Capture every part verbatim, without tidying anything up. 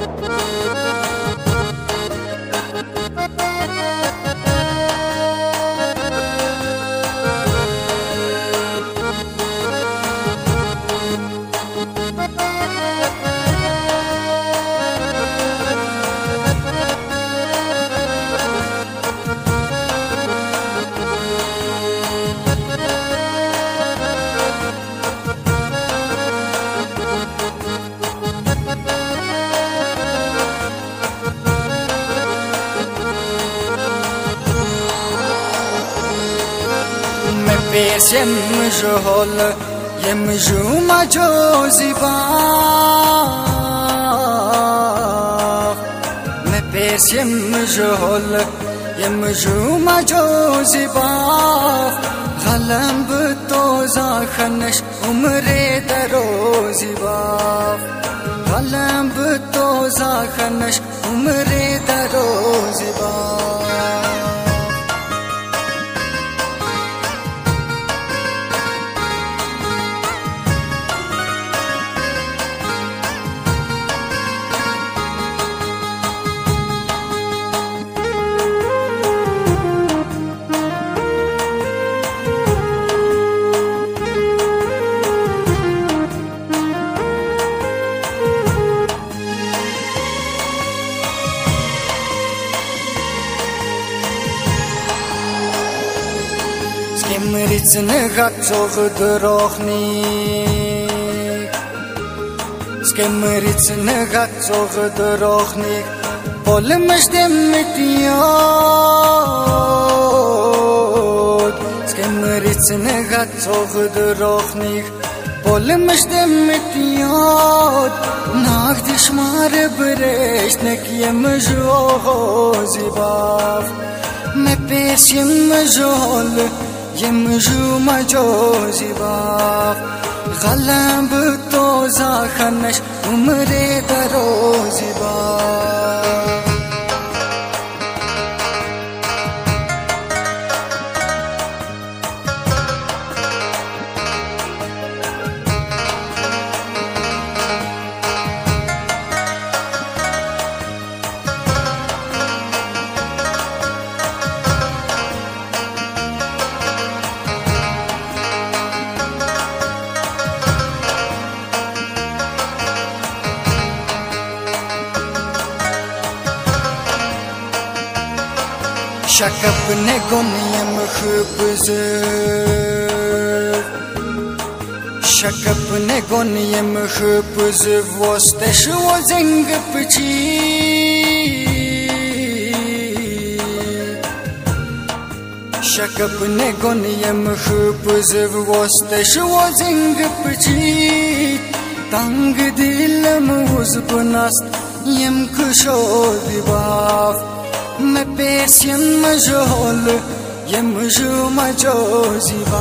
Pes jem jhol jem juma joziba me pes jem jhol jem juma joziba ghalam to zakhanesh umre daroziba ghalam to zakhanesh umre daroziba Skemritsne gatsog drochnik Skemritsne gatsog drochnik Polmesh demetiot Skemritsne gatsog drochnik Polmesh demetiot Nag dishmar breshnek yem jozibav Me pes yem jol jem juma joziba ghalam to zakhanesh umre daroziba Shakap ne goniyem khupzev Shakap ne goniyem khupzev Voste shwo zeng pchi Shakap ne goniyem khupzev Voste shwo zeng pchi Tang dilam uzbnast yem kushodibaf Me pes jem jhol jem juma joziba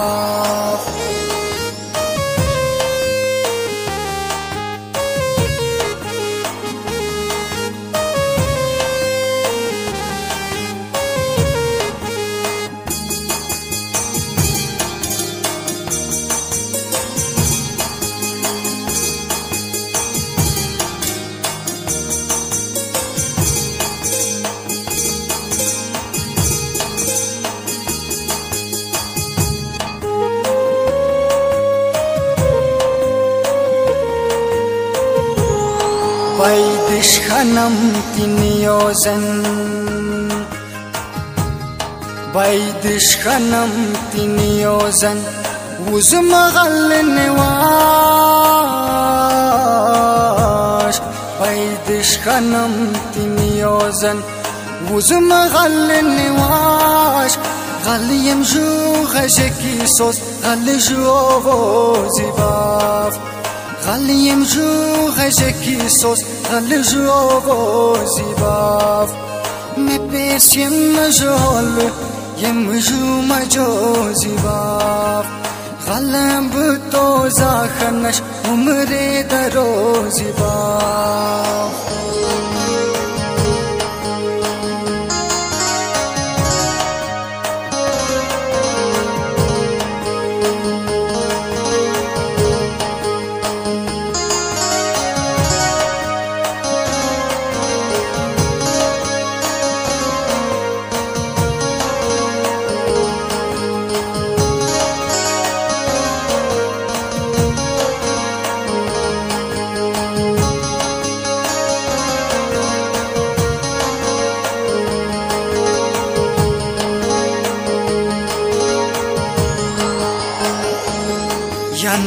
Baydish khanam tinyozen Baydish khanam tinyozen Uzma ghalnewash Baydish khanam tinyozen Uzma ghalnewash Ghaliyem ju ghashki sos Ghal ju vozibaf Ghaliyem ju ghashki sos Ghal ju vozibaf Me pes jem jhol jem juma jozibaf Ghalam to zakhanesh umre darozibaf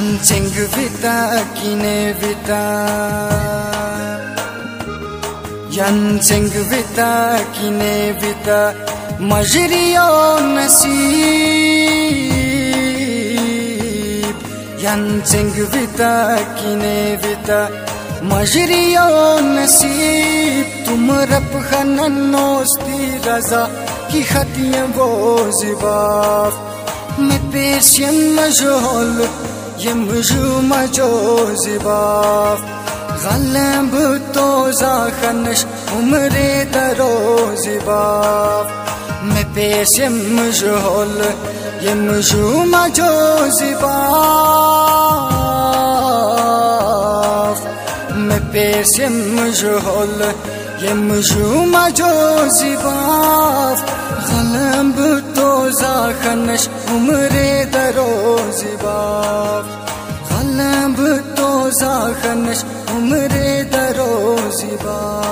Yanceng vita kine vita Yanceng vita kine vita Majriyo nasib Yanceng vita kine vita Majriyo nasib Tum rab khananosti raza ki khatiyan wo zibaf मैं पेश यम मजहूल यम जुमा जो ज़िबाफ गलब तो ज़ाखनश उम्रे दरो ज़िबाफ मैं पेश यम मजहूल यम जुमा जो ज़िबाफ मैं पेश यम मजहूल यम जुमा जो ज़िबाफ गलब तो ज़ाखनश उम्रे दरो ज़िबाफ गलब तो ज़ाखनश उम्रे दरो ज़िबाफ